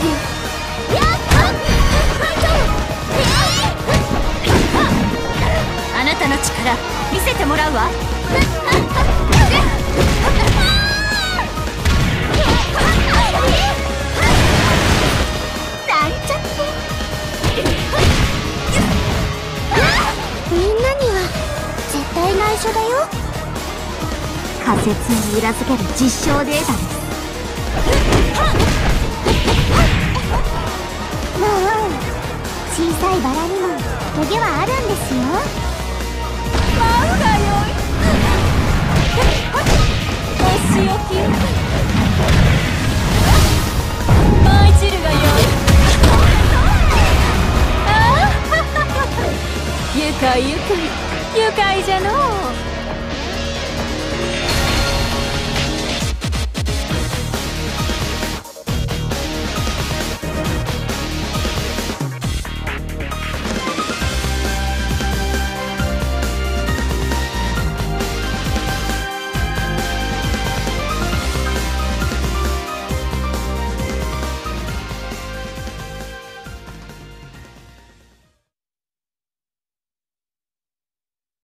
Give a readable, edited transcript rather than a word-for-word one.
技。 あなたの力見せてもらうわ。 なんちゃって。みんなには絶対内緒だよ。仮説を裏付ける実証データです。もう小さいバラにもトゲはあるんですよ。 舞うがよい。お仕置き舞い散るがよい。ああゆかゆか。